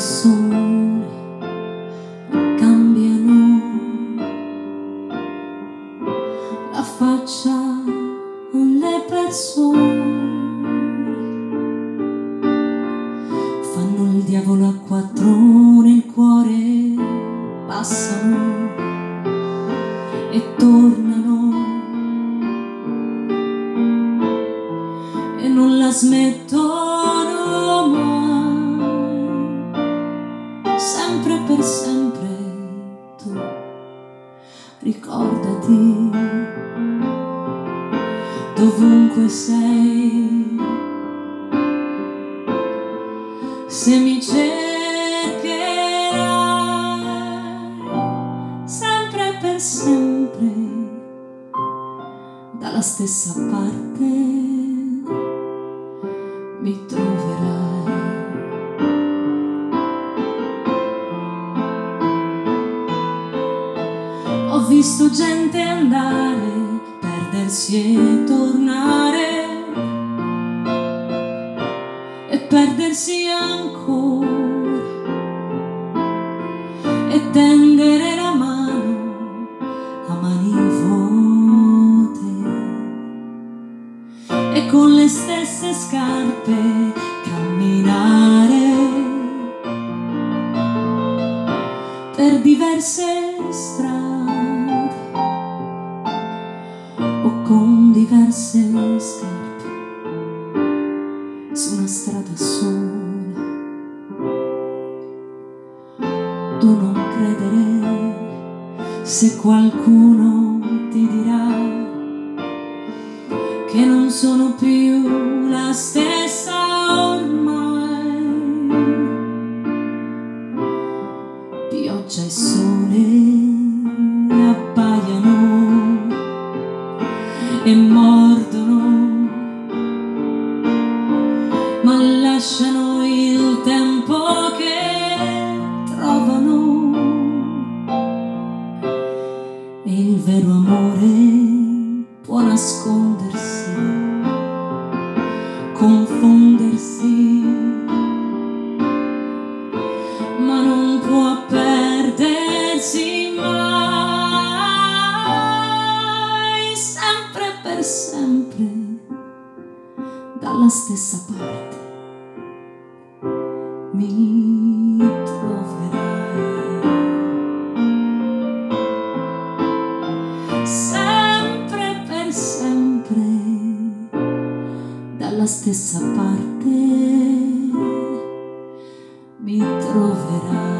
persone cambiano la faccia alle persone, fanno il diavolo a quattro nel cuore, passano e tornano e non la smettono mai, sempre per sempre. Tu ricordati, dovunque sei, se mi cercherai, sempre per sempre, dalla stessa parte mi troverai. Ho visto gente andare, perdersi e tornare, e perdersi ancora, e tendere la mano a mani vuote, e con le stesse scarpe camminare per diverse strade, o con diverse scarpe su una strada sola. Tu non credere se qualcuno ti dirà che non sono più la stessa ormai. Pioggia e sole abbaiano e mordono, ma lasciano il tempo che trovano, e il vero amore può nascondersi, confondersi, ma non può perdersi mai, sempre per sempre, dalla stessa parte mi troverai, sempre per sempre, dalla stessa parte mi troverai.